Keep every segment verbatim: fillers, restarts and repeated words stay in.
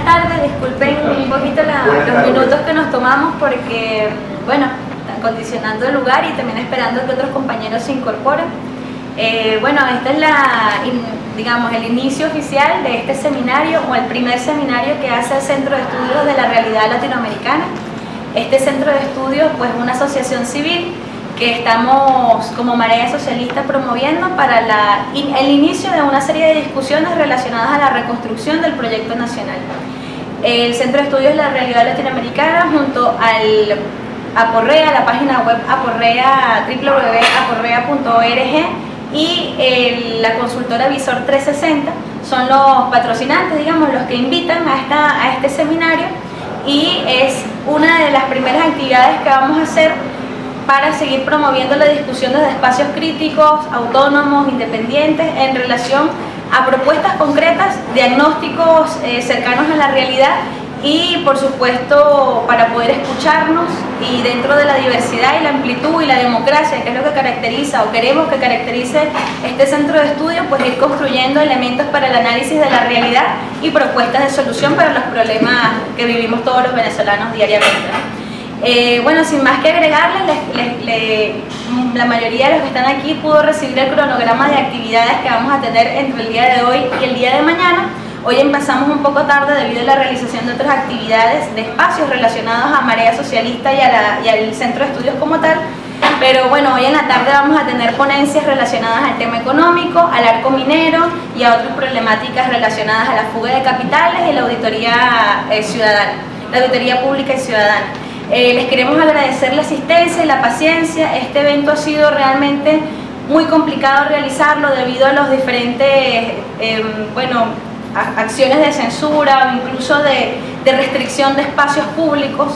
buenas tardes, disculpen un poquito la, los minutos que nos tomamos porque, bueno, están condicionando el lugar y también esperando que otros compañeros se incorporen. Eh, bueno, este es la, digamos, el inicio oficial de este seminario o el primer seminario que hace el Centro de Estudios de la Realidad Latinoamericana. Este centro de estudios, pues, es una asociación civil que estamos como Marea Socialista promoviendo para la, el inicio de una serie de discusiones relacionadas a la reconstrucción del proyecto nacional. El Centro de Estudios de la Realidad Latinoamericana, junto al Aporrea, la página web Aporrea, w w w punto aporrea punto org, y el, la consultora Visor trescientos sesenta son los patrocinantes, digamos, los que invitan a, esta, a este seminario, y es una de las primeras actividades que vamos a hacer para seguir promoviendo la discusión desde espacios críticos, autónomos, independientes, en relación a propuestas concretas, diagnósticos eh, cercanos a la realidad y, por supuesto, para poder escucharnos y dentro de la diversidad y la amplitud y la democracia, que es lo que caracteriza o queremos que caracterice este centro de estudio, pues ir construyendo elementos para el análisis de la realidad y propuestas de solución para los problemas que vivimos todos los venezolanos diariamente. Eh, bueno, sin más que agregarles, les, les, les, la mayoría de los que están aquí pudo recibir el cronograma de actividades que vamos a tener entre el día de hoy y el día de mañana. Hoy empezamos un poco tarde debido a la realización de otras actividades de espacios relacionados a Marea Socialista y, a la, y al Centro de Estudios como tal, pero bueno, hoy en la tarde vamos a tener ponencias relacionadas al tema económico, al arco minero y a otras problemáticas relacionadas a la fuga de capitales y la auditoría eh, ciudadana, la auditoría pública y ciudadana. Eh, les queremos agradecer la asistencia y la paciencia. Este evento ha sido realmente muy complicado realizarlo debido a los diferentes, eh, bueno, acciones de censura o incluso de, de restricción de espacios públicos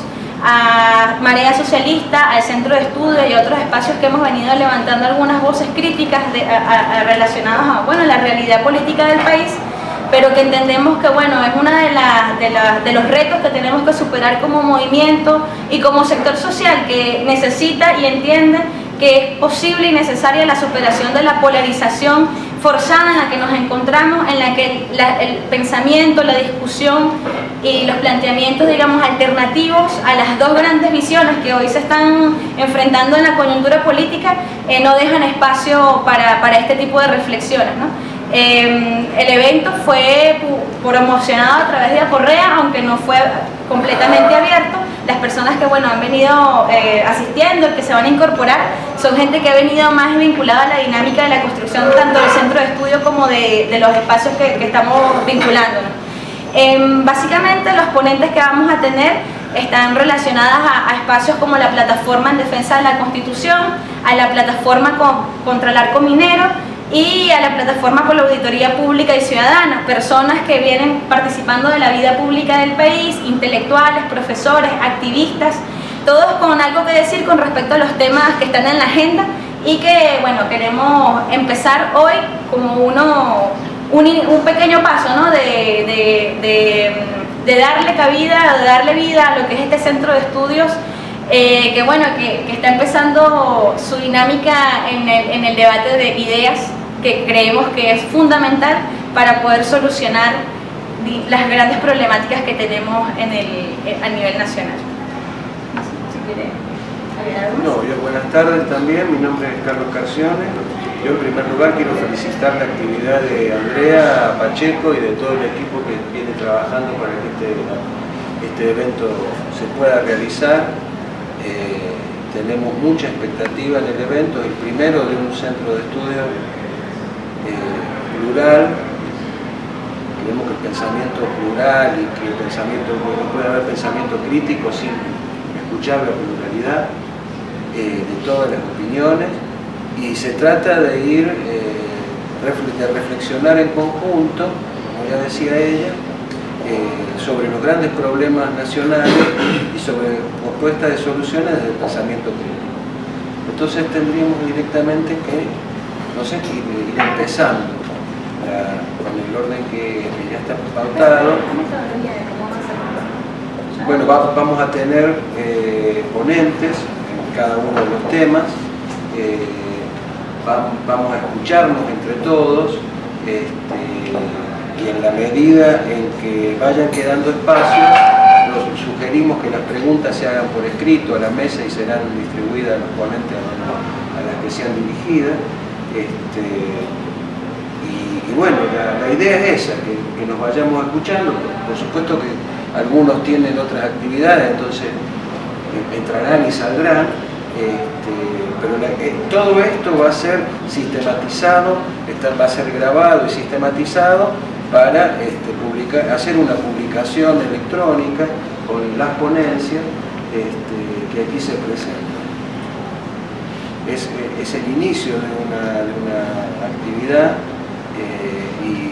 a Marea Socialista, al Centro de Estudio y a otros espacios que hemos venido levantando algunas voces críticas de, a, a, relacionadas a, bueno, la realidad política del país, pero que entendemos que, bueno, es uno de, la, de, la, de los retos que tenemos que superar como movimiento y como sector social, que necesita y entiende que es posible y necesaria la superación de la polarización forzada en la que nos encontramos, en la que la, el pensamiento, la discusión y los planteamientos, digamos, alternativos a las dos grandes visiones que hoy se están enfrentando en la coyuntura política, eh, no dejan espacio para, para este tipo de reflexiones, ¿no? Eh, el evento fue promocionado a través de Aporrea, aunque no fue completamente abierto. Las personas que, bueno, han venido eh, asistiendo, que se van a incorporar, son gente que ha venido más vinculada a la dinámica de la construcción tanto del centro de estudio como de, de los espacios que, que estamos vinculándonos. Eh, básicamente los ponentes que vamos a tener están relacionadas a, a espacios como la plataforma en defensa de la Constitución, a la plataforma con, contra el arco minero y a la plataforma por la auditoría pública y ciudadana, personas que vienen participando de la vida pública del país, intelectuales, profesores, activistas, todos con algo que decir con respecto a los temas que están en la agenda y que, bueno, queremos empezar hoy como uno, un, un pequeño paso, ¿no? de, de, de, de darle cabida, de darle vida a lo que es este centro de estudios, eh, que, bueno, que, que está empezando su dinámica en el, en el debate de ideas, que creemos que es fundamental para poder solucionar las grandes problemáticas que tenemos en el, a nivel nacional. Si quiere agregar algo más. No, yo, buenas tardes también, mi nombre es Carlos Carcione. Yo en primer lugar quiero felicitar la actividad de Andrea Pacheco y de todo el equipo que viene trabajando para que este, este evento se pueda realizar. Eh, tenemos mucha expectativa en el evento, el primero de un centro de estudio Eh, plural. Creemos que el pensamiento plural y que el pensamiento, no puede haber pensamiento crítico sin escuchar la pluralidad eh, de todas las opiniones, y se trata de ir eh, de reflexionar en conjunto, como ya decía ella, eh, sobre los grandes problemas nacionales y sobre propuestas de soluciones desde el pensamiento crítico. Entonces tendríamos directamente que, no sé, ir, ir empezando la, con el orden que, que ya está pautado. Bueno, va, vamos a tener eh, ponentes en cada uno de los temas, eh, va, vamos a escucharnos entre todos, este, y en la medida en que vayan quedando espacios, nos sugerimos que las preguntas se hagan por escrito a la mesa y serán distribuidas a los ponentes a las que sean dirigidas. Este, y, y bueno, la, la idea es esa, que, que nos vayamos escuchando. Por, por supuesto que algunos tienen otras actividades, entonces entrarán y saldrán, este, pero la, eh, todo esto va a ser sistematizado, está, va a ser grabado y sistematizado para este, publicar, hacer una publicación electrónica con las ponencias este, que aquí se presentan. Es, es el inicio de una, de una actividad eh, y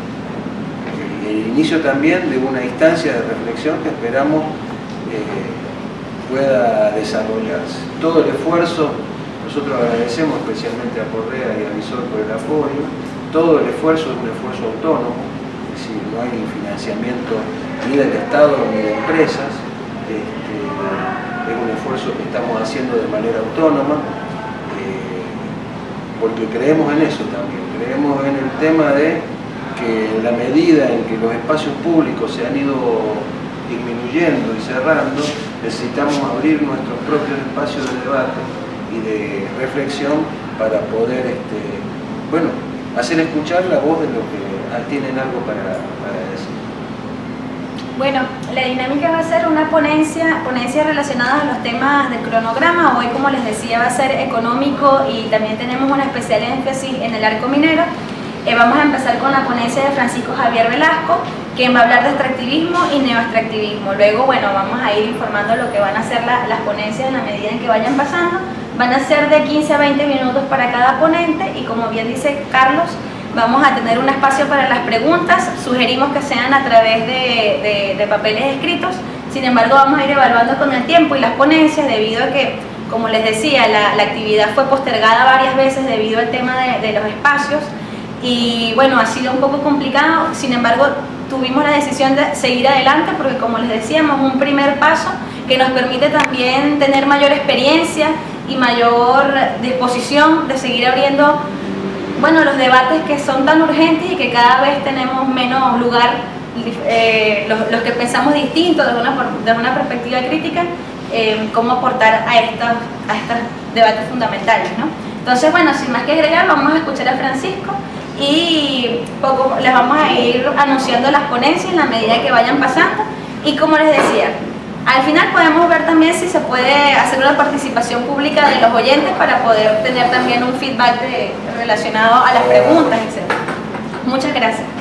el inicio también de una instancia de reflexión que esperamos eh, pueda desarrollarse. Todo el esfuerzo, nosotros agradecemos especialmente a Correa y a Visor por el apoyo, todo el esfuerzo es un esfuerzo autónomo, es decir, no hay financiamiento ni del Estado ni de empresas, este, es un esfuerzo que estamos haciendo de manera autónoma, eh, porque creemos en eso también, creemos en el tema de que en la medida en que los espacios públicos se han ido disminuyendo y cerrando, necesitamos abrir nuestros propios espacios de debate y de reflexión para poder este, bueno, hacer escuchar la voz de los que tienen algo para, para decir. Bueno, la dinámica va a ser una ponencia, ponencia relacionada a los temas del cronograma. Hoy, como les decía, va a ser económico y también tenemos una especial énfasis en el arco minero. Eh, vamos a empezar con la ponencia de Francisco Javier Velasco, quien va a hablar de extractivismo y neoextractivismo. Luego, bueno, vamos a ir informando lo que van a ser la, las ponencias en la medida en que vayan pasando. Van a ser de quince a veinte minutos para cada ponente y, como bien dice Carlos, vamos a tener un espacio para las preguntas. Sugerimos que sean a través de, de, de papeles escritos. Sin embargo, vamos a ir evaluando con el tiempo y las ponencias, debido a que, como les decía, la, la actividad fue postergada varias veces debido al tema de, de los espacios. Y bueno, ha sido un poco complicado, sin embargo tuvimos la decisión de seguir adelante porque, como les decíamos, un primer paso que nos permite también tener mayor experiencia y mayor disposición de seguir abriendo, bueno, los debates que son tan urgentes y que cada vez tenemos menos lugar, eh, los, los que pensamos distintos desde una, desde una perspectiva crítica, eh, cómo aportar a estos, a estos debates fundamentales, ¿no? Entonces, bueno, sin más que agregar, vamos a escuchar a Francisco y poco les vamos a ir anunciando las ponencias en la medida que vayan pasando. Y como les decía, al final podemos ver también si se puede hacer una participación pública de los oyentes para poder tener también un feedback de, relacionado a las preguntas, etcétera. Muchas gracias.